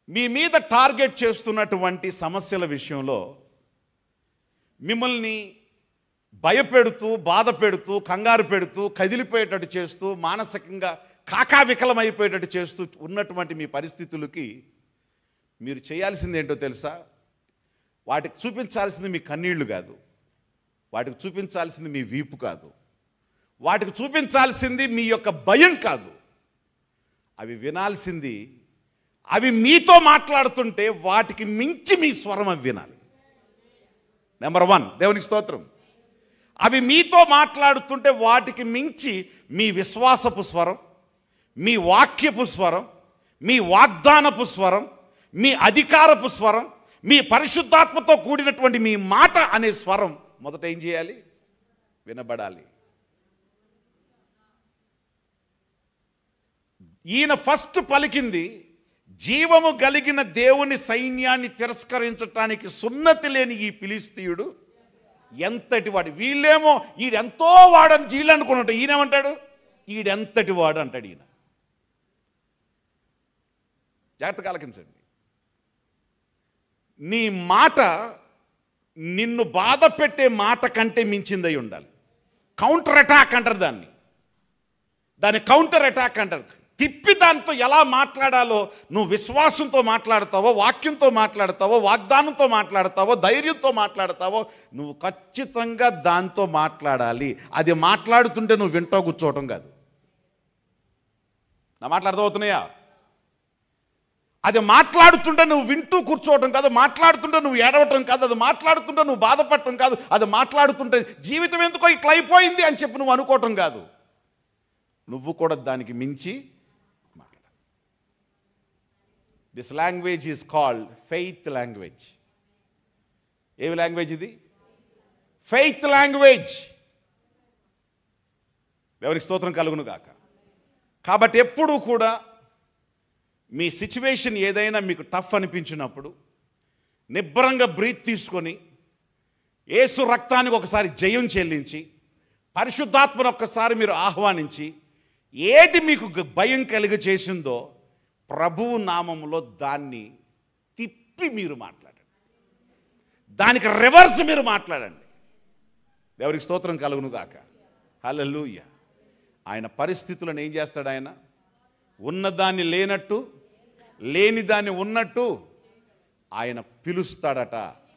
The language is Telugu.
మీ మీద టార్గెట్ చేస్తున్నటువంటి సమస్యల విషయంలో మిమ్మల్ని భయపెడుతూ, బాధ పెడుతూ, కంగారు పెడుతూ, కదిలిపోయేటట్టు చేస్తూ, మానసికంగా కాకావికలమైపోయేటట్టు చేస్తూ ఉన్నటువంటి మీ పరిస్థితులకి మీరు చేయాల్సింది ఏంటో తెలుసా? వాటికి చూపించాల్సింది మీ కన్నీళ్లు కాదు, వాటికి చూపించాల్సింది మీ వీపు కాదు, వాటికి చూపించాల్సింది మీ యొక్క భయం కాదు. అవి వినాల్సింది, అవి మీతో మాట్లాడుతుంటే వాటికి మించి మీ స్వరం అవి వినాలి. నెంబర్ 1, దేవునికి స్తోత్రం. అవి మీతో మాట్లాడుతుంటే వాటికి మించి మీ విశ్వాసపు స్వరం, మీ వాక్యపు స్వరం, మీ వాగ్దానపు స్వరం, మీ అధికారపు స్వరం, మీ పరిశుద్ధాత్మతో కూడినటువంటి మీ మాట అనే స్వరం మొదట ఏం చేయాలి? వినబడాలి. ఈయన ఫస్ట్ పలికింది, జీవము కలిగిన దేవుని సైన్యాన్ని తిరస్కరించటానికి సున్నతి లేని ఈ ఫిలిష్తీయుడు ఎంతటి వాడు. వీళ్ళేమో ఈడెంతో వాడని వీళ్ళు అనుకున్నట్టు, ఈయనేమంటాడు? ఈడెంతటి వాడు అంటాడు ఈయన. జాగ్రత్తగా ఆలకించండి. నీ మాట నిన్ను బాధ పెట్టే మాట కంటే మించిందై ఉండాలి. కౌంటర్ అటాక్ అంటారు దాన్ని కౌంటర్ అటాక్ అంటారు. తిప్పి దాంతో ఎలా మాట్లాడాలో, నువ్వు విశ్వాసంతో మాట్లాడతావో, వాక్యంతో మాట్లాడతావో, వాగ్దానంతో మాట్లాడతావో, ధైర్యంతో మాట్లాడతావో, నువ్వు ఖచ్చితంగా దాంతో మాట్లాడాలి. అది మాట్లాడుతుంటే నువ్వు వింటూ కూర్చోవటం కాదు. నా మాటలు అర్థమవుతున్నాయా? అది మాట్లాడుతుంటే నువ్వు వింటూ కూర్చోవటం కాదు, మాట్లాడుతుంటే నువ్వు ఏడవటం కాదు, అది మాట్లాడుతుంటే నువ్వు బాధపడటం కాదు, అది మాట్లాడుతుంటే జీవితం ఎందుకో ఇట్లా అయిపోయింది అని చెప్పి నువ్వు అనుకోవటం కాదు. నువ్వు కూడా దానికి మించి మాట్లాడాలి. This language is called faith language. ఏమి లాంగ్వేజ్ ఇది? Faith language. ఎవరికి స్తోత్రం కలుగును గాక. కాబట్టి ఎప్పుడూ కూడా మీ సిచ్యువేషన్ ఏదైనా మీకు టఫ్ అనిపించినప్పుడు నిబ్బరంగా బ్రీత్ తీసుకొని యేసు రక్తానికి ఒకసారి జయం చెల్లించి పరిశుద్ధాత్మను ఒక్కసారి మీరు ఆహ్వానించి ఏది మీకు భయం కలిగ చేసిందో ప్రభువు నామములో దాన్ని తిప్పి మీరు మాట్లాడండి. దానికి రివర్స్ మీరు మాట్లాడండి. దేవునికి స్తోత్రం కలుగును గాక. హల్లెలూయా. ఆయన పరిస్థితులను ఏం చేస్తాడు? ఆయన ఉన్నదాన్ని లేనట్టు, లేని దాన్ని ఉన్నట్టు ఆయన పిలుస్తాడట.